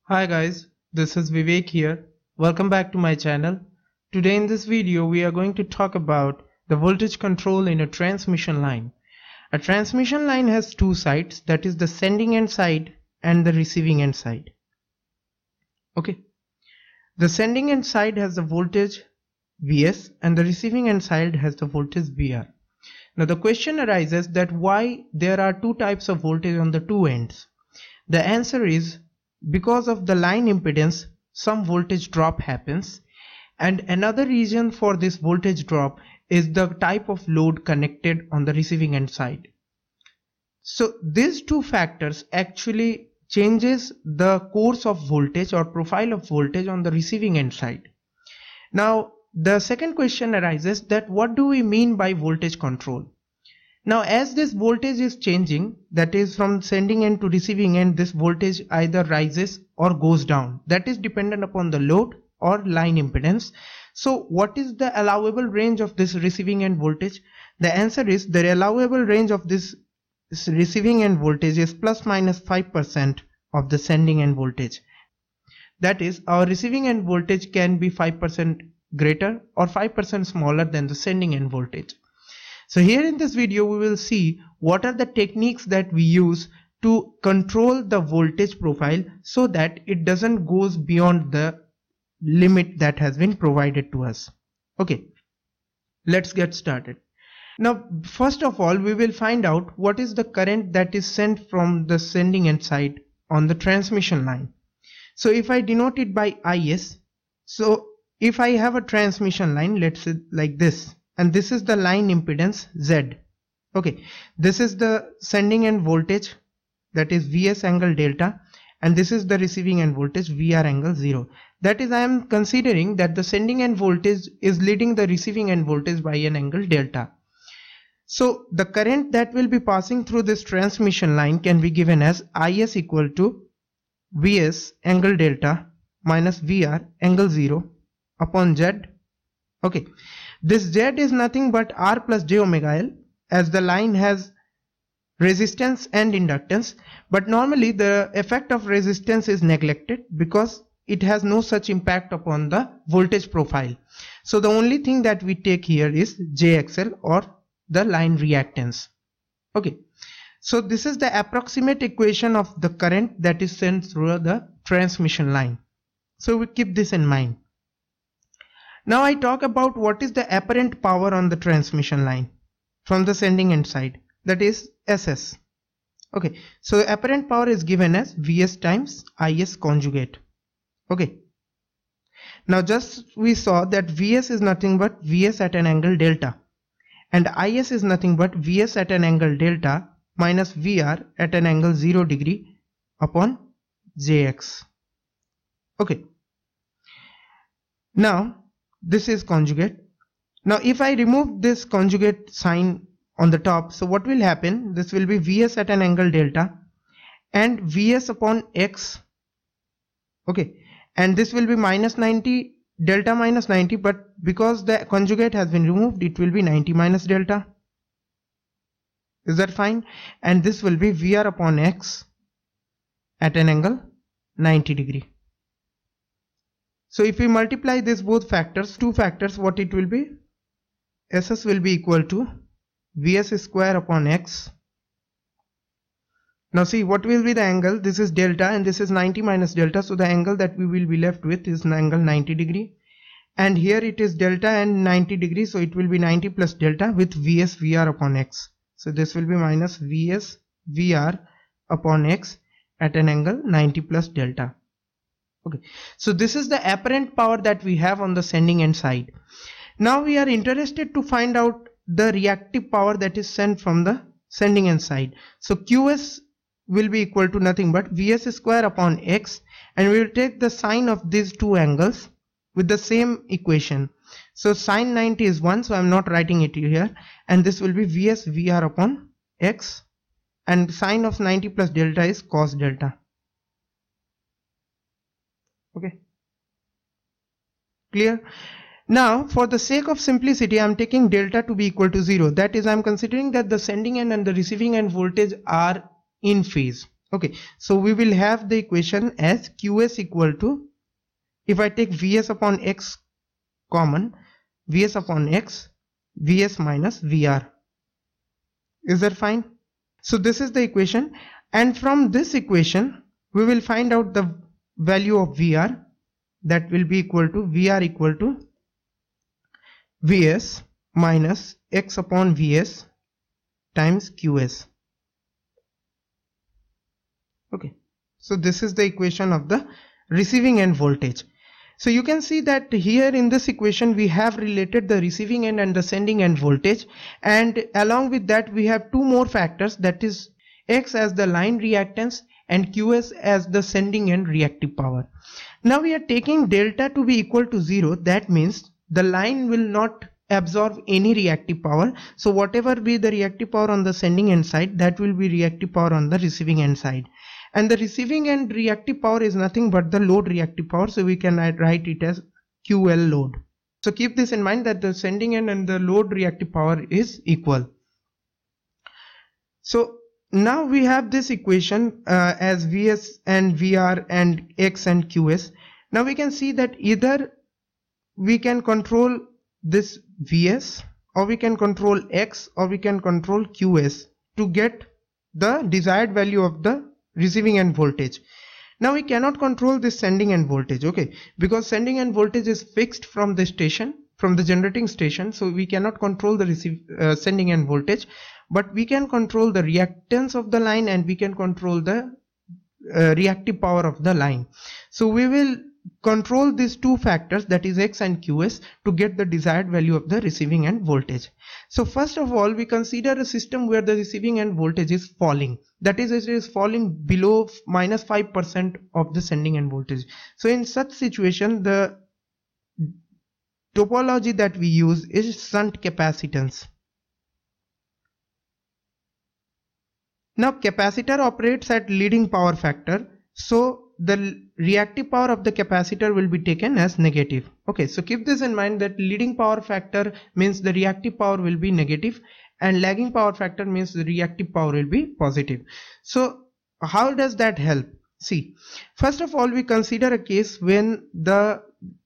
Hi guys, this is Vivek here. Welcome back to my channel. Today in this video we are going to talk about the voltage control in a transmission line. A transmission line has two sides, that is the sending end side and the receiving end side. Okay. The sending end side has the voltage Vs and the receiving end side has the voltage Vr. Now the question arises that why there are two types of voltage on the two ends. The answer is because of the line impedance some voltage drop happens, and another reason for this voltage drop is the type of load connected on the receiving end side. So these two factors actually changes the course of voltage or profile of voltage on the receiving end side. Now the second question arises that what do we mean by voltage control? Now as this voltage is changing, that is from sending end to receiving end, this voltage either rises or goes down. That is dependent upon the load or line impedance. So what is the allowable range of this receiving end voltage? The answer is the allowable range of this receiving end voltage is plus minus 5% of the sending end voltage. That is, our receiving end voltage can be 5% greater or 5% smaller than the sending end voltage. So here in this video we will see what are the techniques that we use to control the voltage profile so that it doesn't goes beyond the limit that has been provided to us. Okay, let's get started. Now first of all we will find out what is the current that is sent from the sending end side on the transmission line. So if I denote it by Is, so if I have a transmission line, let's say like this, and this is the line impedance Z. Okay, this is the sending end voltage, that is Vs angle delta, and this is the receiving end voltage Vr angle 0. That is, I am considering that the sending end voltage is leading the receiving end voltage by an angle delta. So the current that will be passing through this transmission line can be given as Is equal to Vs angle delta minus Vr angle 0 upon Z. Okay, this Z is nothing but R plus j omega L, as the line has resistance and inductance, but normally the effect of resistance is neglected because it has no such impact upon the voltage profile. So the only thing that we take here is JXL or the line reactance. Okay, so this is the approximate equation of the current that is sent through the transmission line. So we keep this in mind. Now I talk about what is the apparent power on the transmission line from the sending end side, that is SS. Okay, so apparent power is given as Vs times Is conjugate. Okay, now just we saw that Vs is nothing but Vs at an angle delta, and Is is nothing but Vs at an angle delta minus Vr at an angle 0 degree upon Jx. Okay, now this is conjugate. Now if I remove this conjugate sign on the top, so what will happen? This will be Vs at an angle delta and Vs upon x. Okay, and this will be minus 90, delta minus 90, but because the conjugate has been removed, it will be 90 minus delta. Is that fine? And this will be Vr upon x at an angle 90 degree. So if we multiply this both factors, two factors, what it will be? SS will be equal to Vs square upon x. Now see what will be the angle? This is delta and this is 90 minus delta. So the angle that we will be left with is an angle 90 degree. And here it is delta and 90 degrees. So it will be 90 plus delta with Vs Vr upon x. So this will be minus Vs Vr upon x at an angle 90 plus delta. Okay, so this is the apparent power that we have on the sending end side. Now we are interested to find out the reactive power that is sent from the sending end side. So Qs will be equal to nothing but Vs square upon x, and we will take the sine of these two angles with the same equation. So sine 90 is 1, so I am not writing it here, and this will be Vs Vr upon x, and sine of 90 plus delta is cos delta. Okay, clear? Now for the sake of simplicity I am taking delta to be equal to 0. That is, I am considering that the sending end and the receiving end voltage are in phase. Okay, so we will have the equation as Qs equal to, if I take Vs upon x common, Vs upon x, Vs minus Vr. Is that fine? So this is the equation, and from this equation we will find out the value of Vr, that will be equal to Vr equal to Vs minus x upon Vs times Qs. Okay, so this is the equation of the receiving end voltage. So you can see that here in this equation we have related the receiving end and the sending end voltage, and along with that we have two more factors, that is X as the line reactance and Qs as the sending end reactive power. Now we are taking delta to be equal to 0, that means the line will not absorb any reactive power. So whatever be the reactive power on the sending end side, that will be reactive power on the receiving end side. And the receiving end reactive power is nothing but the load reactive power, so we can write it as QL load. So keep this in mind, that the sending end and the load reactive power is equal. So now we have this equation as Vs and Vr and X and Qs. Now we can see that either we can control this Vs, or we can control X, or we can control Qs to get the desired value of the receiving end voltage. Now we cannot control this sending end voltage, okay, because sending end voltage is fixed from the station, from the generating station, so we cannot control the sending end voltage, but we can control the reactance of the line, and we can control the reactive power of the line. So we will control these two factors, that is X and Qs, to get the desired value of the receiving end voltage. So first of all, we consider a system where the receiving end voltage is falling, that is, it is falling below minus 5% of the sending end voltage. So in such situation, the topology that we use is shunt capacitance. Now capacitor operates at leading power factor, so the reactive power of the capacitor will be taken as negative. Okay, so keep this in mind, that leading power factor means the reactive power will be negative, and lagging power factor means the reactive power will be positive. So how does that help? See, first of all, we consider a case when no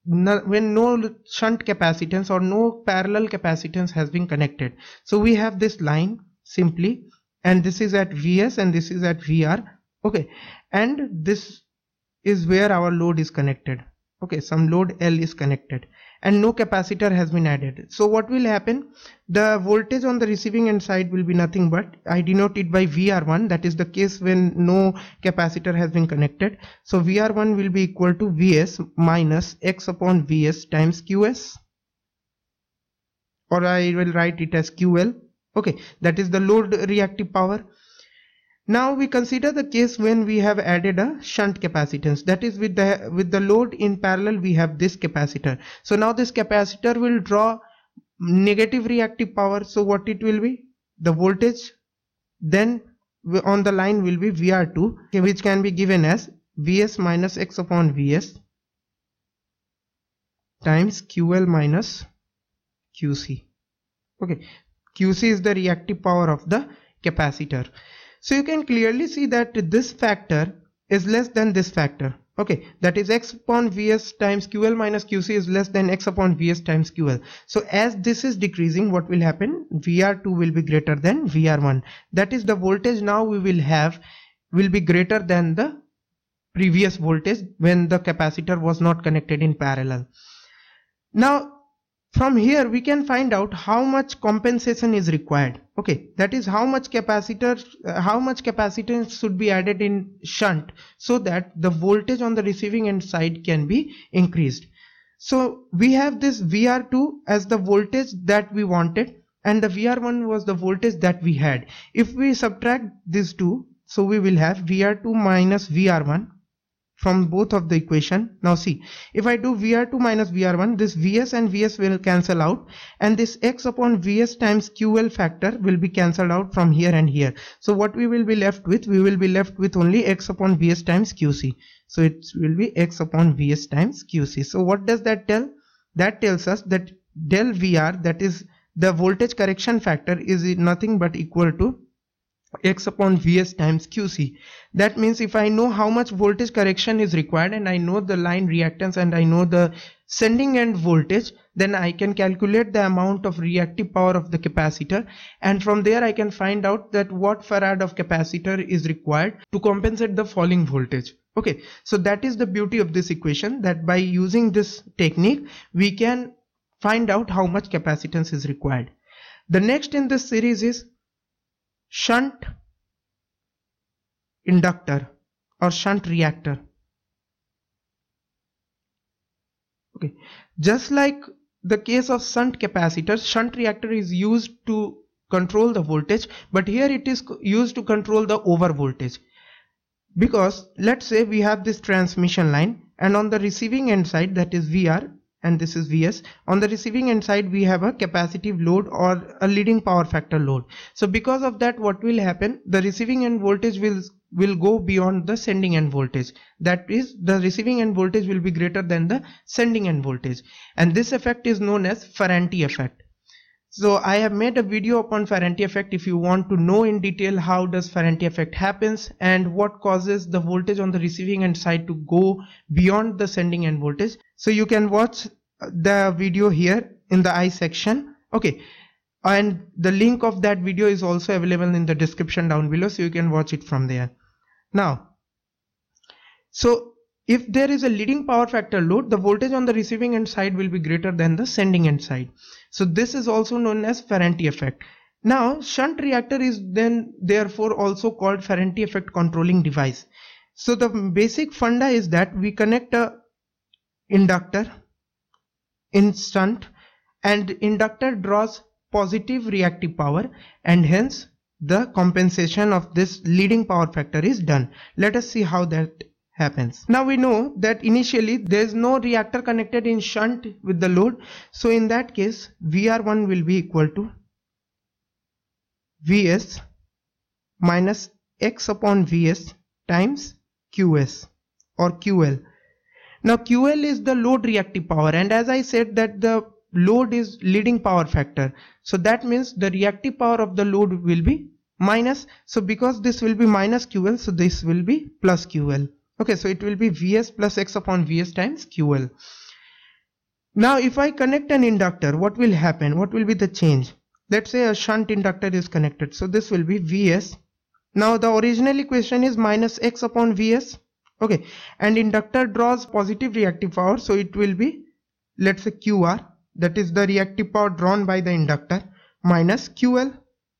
shunt capacitance or no parallel capacitance has been connected. So we have this line simply, and this is at Vs and this is at Vr. Okay, and this is where our load is connected. Okay, some load L is connected and no capacitor has been added. So what will happen? The voltage on the receiving end side will be nothing but, I denote it by Vr1, that is the case when no capacitor has been connected. So Vr1 will be equal to Vs minus X upon Vs times Qs, or I will write it as QL. Okay, that is the load reactive power. Now we consider the case when we have added a shunt capacitance, that is with the load in parallel we have this capacitor. So now this capacitor will draw negative reactive power. So what it will be? The voltage then on the line will be Vr2, which can be given as Vs minus X upon Vs times QL minus QC. Okay, QC is the reactive power of the capacitor. So you can clearly see that this factor is less than this factor. Okay, that is X upon Vs times QL minus QC is less than X upon Vs times QL. So as this is decreasing, what will happen? Vr2 will be greater than Vr1. That is, the voltage now we will have will be greater than the previous voltage when the capacitor was not connected in parallel. Now from here we can find out how much compensation is required. Okay, that is how much capacitance should be added in shunt so that the voltage on the receiving end side can be increased. So we have this Vr2 as the voltage that we wanted, and the Vr1 was the voltage that we had. If we subtract these two, so we will have Vr2 minus Vr1 from both of the equation. Now see, if I do Vr2 minus Vr1, this Vs and Vs will cancel out, and this X upon Vs times QL factor will be cancelled out from here and here. So what we will be left with? We will be left with only X upon Vs times QC. So it will be X upon Vs times QC. So what does that tell? That tells us that del Vr, that is the voltage correction factor, is nothing but equal to X upon Vs times Qc. That means if I know how much voltage correction is required and I know the line reactance and I know the sending end voltage, then I can calculate the amount of reactive power of the capacitor, and from there I can find out that what farad of capacitor is required to compensate the falling voltage. Okay, so that is the beauty of this equation, that by using this technique we can find out how much capacitance is required. The next in this series is shunt inductor or shunt reactor. Okay, just like the case of shunt capacitor, shunt reactor is used to control the voltage, but here it is used to control the over voltage. Because let's say we have this transmission line, and on the receiving end side, that is VR and this is Vs, on the receiving end side we have a capacitive load or a leading power factor load. So because of that, what will happen, the receiving end voltage will go beyond the sending end voltage. That is, the receiving end voltage will be greater than the sending end voltage, and this effect is known as Ferranti effect. So I have made a video upon Ferranti effect. If you want to know in detail how does Ferranti effect happens and what causes the voltage on the receiving end side to go beyond the sending end voltage, so you can watch the video here in the I section. Okay, and the link of that video is also available in the description down below, so you can watch it from there. Now, so if there is a leading power factor load, the voltage on the receiving end side will be greater than the sending end side. So this is also known as Ferranti effect. Now shunt reactor is then therefore also called Ferranti effect controlling device. So the basic funda is that we connect a inductor in shunt, and inductor draws positive reactive power, and hence the compensation of this leading power factor is done. Let us see how that happens. Now we know that initially there is no reactor connected in shunt with the load, so in that case VR1 will be equal to Vs minus X upon Vs times Qs or QL. Now QL is the load reactive power, and as I said that the load is leading power factor, so that means the reactive power of the load will be minus. So because this will be minus QL, so this will be plus QL. Okay, so it will be Vs plus X upon Vs times QL. Now if I connect an inductor, what will happen? What will be the change? Let's say a shunt inductor is connected, so this will be Vs. Now the original equation is minus X upon Vs. Okay, and inductor draws positive reactive power, so it will be, let's say, QR, that is the reactive power drawn by the inductor, minus QL.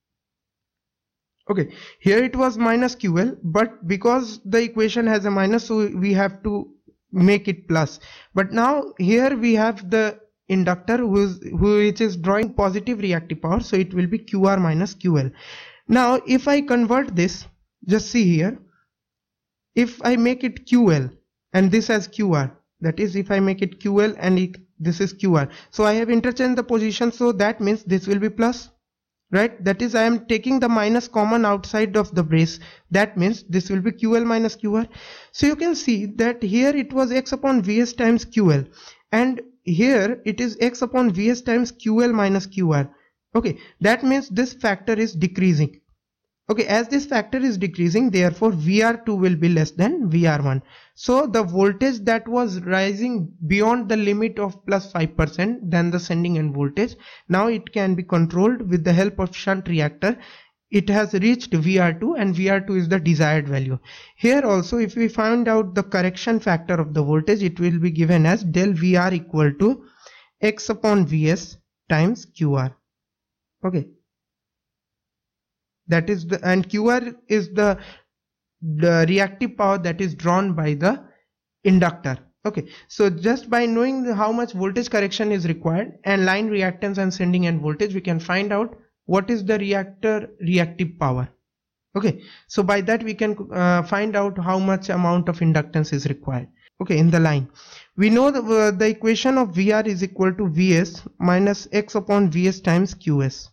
Okay, here it was minus QL, but because the equation has a minus, so we have to make it plus. But now here we have the inductor which is drawing positive reactive power, so it will be QR minus QL. Now if I convert this, just see here, if I make it QL and this as QR, that is if I make it QL and this is QR, so I have interchanged the position, so that means this will be plus, right? That is I am taking the minus common outside of the brace, that means this will be QL minus QR. So you can see that here it was X upon Vs times QL, and here it is X upon Vs times QL minus QR. Okay, that means this factor is decreasing. Okay, as this factor is decreasing, therefore VR2 will be less than VR1. So the voltage that was rising beyond the limit of plus 5% than the sending end voltage, now it can be controlled with the help of shunt reactor. It has reached VR2 and VR2 is the desired value. Here also if we find out the correction factor of the voltage, it will be given as del VR equal to X upon Vs times QR. Okay. That is the, and QR is the reactive power that is drawn by the inductor. Okay, so just by knowing how much voltage correction is required and line reactance and sending end voltage, we can find out what is the reactor reactive power. Okay, so by that we can find out how much amount of inductance is required. Okay, in the line we know the equation of VR is equal to Vs minus X upon Vs times Qs.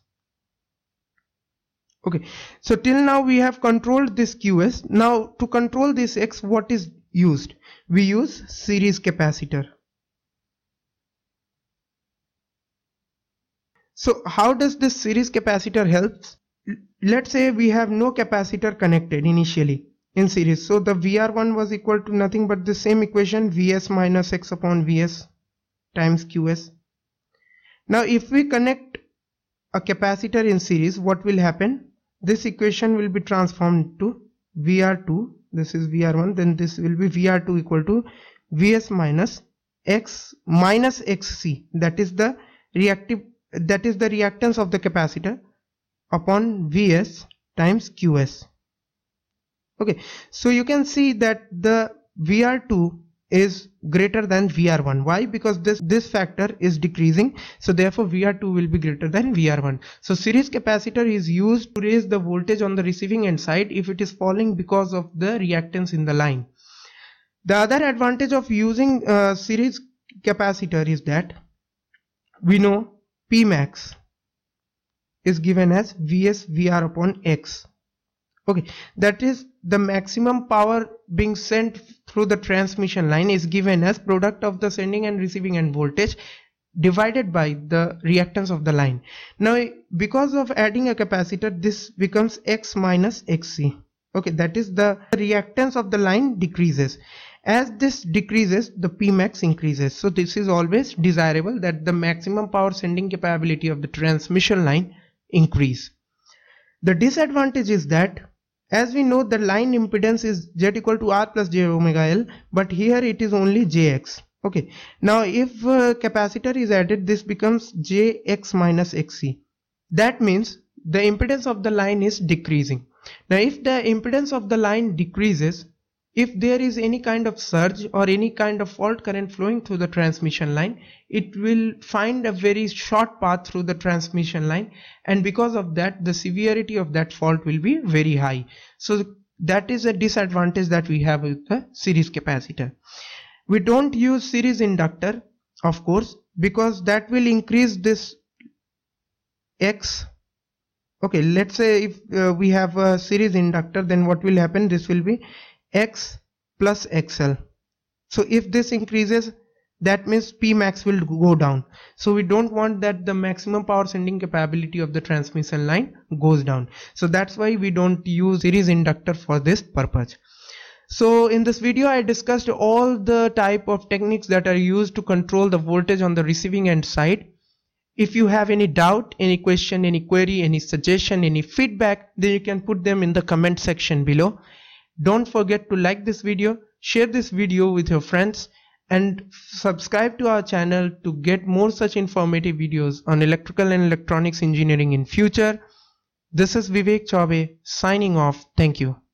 Okay, so till now we have controlled this Qs. Now to control this X, what is used? We use series capacitor. So how does this series capacitor helps? let's say we have no capacitor connected initially in series, so the VR1 was equal to nothing but the same equation, Vs minus X upon Vs times Qs. Now if we connect a capacitor in series, what will happen? This equation will be transformed to VR2, this is VR1, then this will be VR2 equal to Vs minus X minus Xc, that is the reactance of the capacitor, upon Vs times Qs. Okay, so you can see that the VR2 is greater than VR1. Why? Because this factor is decreasing, so therefore VR2 will be greater than VR1. So series capacitor is used to raise the voltage on the receiving end side if it is falling because of the reactance in the line. The other advantage of using series capacitor is that we know Pmax is given as Vs VR upon X. Okay, that is the maximum power being sent through the transmission line is given as product of the sending and receiving end voltage divided by the reactance of the line. Now because of adding a capacitor, this becomes X minus Xc. Okay, that is the reactance of the line decreases. As this decreases, the Pmax increases. So this is always desirable, that the maximum power sending capability of the transmission line increase. The disadvantage is that, as we know, the line impedance is Z equal to R plus J omega L, but here it is only Jx. Okay, now if capacitor is added, this becomes Jx minus Xc. That means the impedance of the line is decreasing. Now if the impedance of the line decreases, if there is any kind of surge or any kind of fault current flowing through the transmission line, it will find a very short path through the transmission line, and because of that the severity of that fault will be very high. So that is a disadvantage that we have with the series capacitor. We don't use series inductor, of course, because that will increase this X. Okay, let's say if we have a series inductor, then what will happen? This will be X plus XL. So if this increases, that means Pmax will go down. So we don't want that the maximum power sending capability of the transmission line goes down. So that's why we don't use series inductor for this purpose. So in this video I discussed all the type of techniques that are used to control the voltage on the receiving end side. If you have any doubt, any question, any query, any suggestion, any feedback, then you can put them in the comment section below. Don't forget to like this video, share this video with your friends, and subscribe to our channel to get more such informative videos on electrical and electronics engineering in future. This is Vivek Chaube signing off. Thank you.